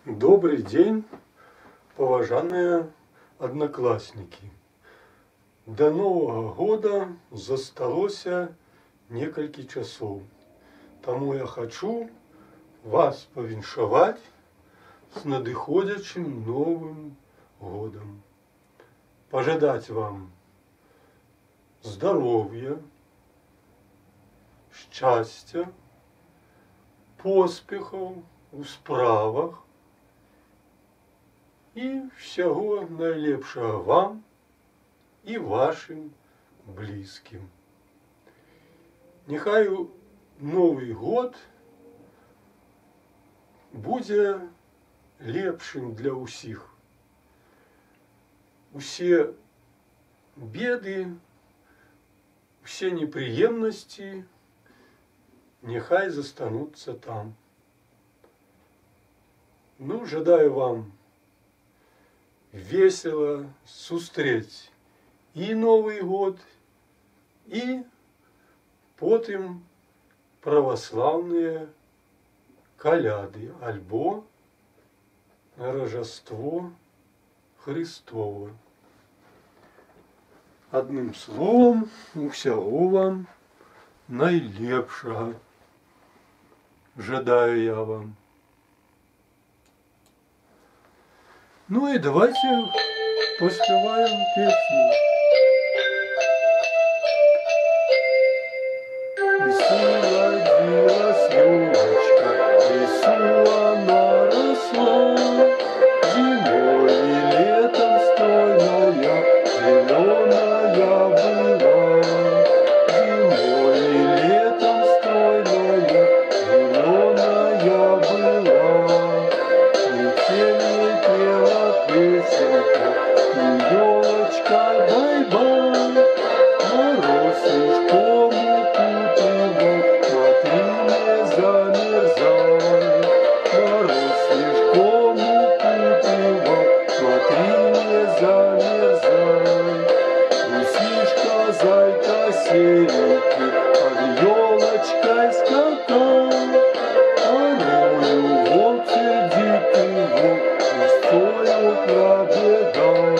Добрый день, поважанные одноклассники. До Нового года засталося некалькі часоў. Таму я хочу вас павіншаваць с надыходзячым Новым годом. Пожадать вам здоровья, счастья, поспехов у справах і всяго найлепшага вам і вашим близким. Нехай Новый год будзе лепшым для ўсіх. Усе беды, все неприемности нехай застанутся там. Ну, жадаю вам весело сустрэць и Новый год, и потым православные коляды, альбо Рождество Христово. Одним словом, усяго вам найлепшага жадаю я вам. Ну и давайте поспеваем песню. Лесу родилась елочка, лесу она росла, зимой и летом стройная, зеленая была. Зимой и летом стройная, зеленая была. Метель пела песенка, и елочка бай-бай. Мороз снежком укутывал, смотри, не замерзай. Мороз снежком укутывал, смотри, не замерзай. Гусишка, зайка, серенький, под елочкой скакал. Порою волк сердитый волк густою пробегал.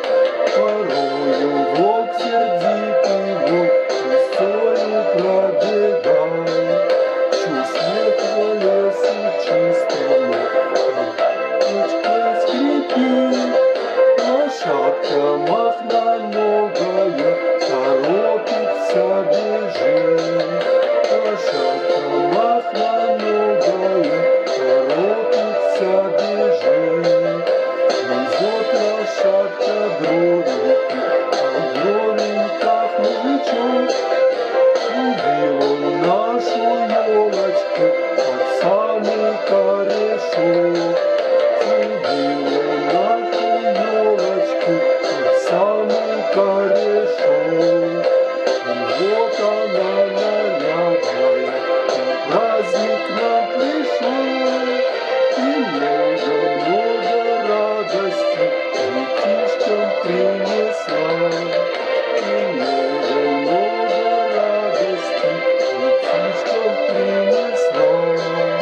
Порою волк сердитый волк густою пробегал. Чувствует по лесу чистому, ручкой скрипит. Лошадка махноногая торопится бежит. Лошадка махноногая торопится бежит. Везет лошадка дровеньки, а в дровеньках мужичок. Убил он нашу елочку под самый корешок. Убил он нашу елочку под самый корешок. И вот она нарядная, на праздник нам пришла. И много-много радости детишкам принесла. И много-много радости детишкам принесла.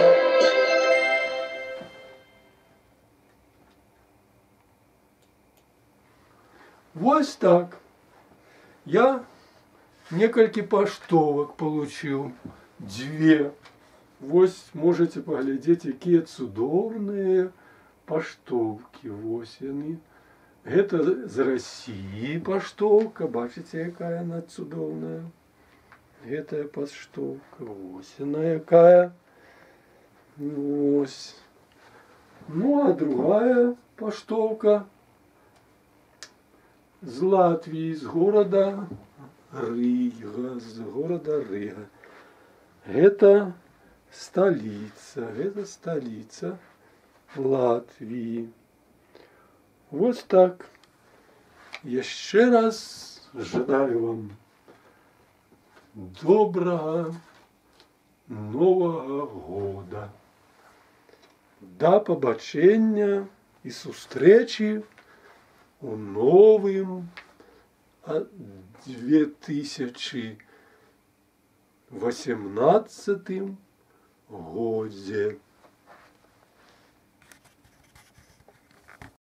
Вот так. Я некалькі паштовак получил. Две. Вось можете поглядеть, якія цудоўныя паштовкі. Вось яны. Гэта з России паштовка. Бачыце, якая она цудоўная. Гэтая паштовка. Вось яна якая. Вось. Ну, а другая паштовка з Латвии, з города Рига. З города Рига. Это столица Латвии. Вот так. Еще раз желаю вам доброго Нового года. До побачення і сустрэчі у новым 2018 годзе.